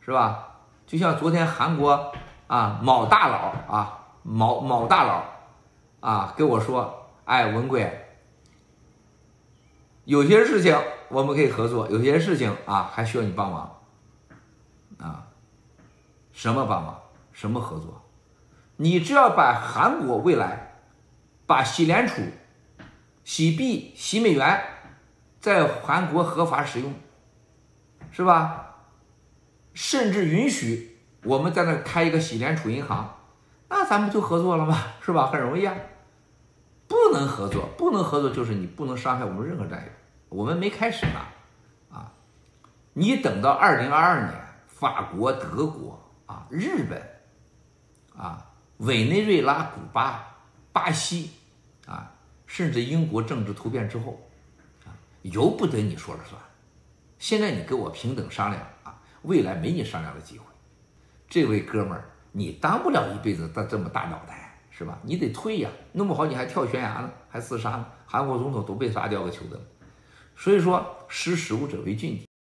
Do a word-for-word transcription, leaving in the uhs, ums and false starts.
是吧？就像昨天韩国啊某大佬啊某某大佬啊跟我说，哎，文贵，有些事情我们可以合作，有些事情啊还需要你帮忙啊。什么帮忙？什么合作？你只要把韩国未来把洗联储、洗币、洗美元在韩国合法使用，是吧？甚至允许我们在那开一个洗联储银行，那咱们就合作了嘛，是吧？很容易啊。不能合作，不能合作就是你不能伤害我们任何战友，我们没开始呢，啊！你等到二零二二年，法国、德国啊、日本啊、委内瑞拉、古巴、巴西啊，甚至英国政治突变之后，啊，由不得你说了算。现在你跟我平等商量啊，未来没你商量的机会。这位哥们儿，你当不了一辈子的这么大脑袋，是吧？你得退呀，弄不好你还跳悬崖呢，还自杀呢。韩国总统都被杀掉个球的。所以说，识时务者为俊杰。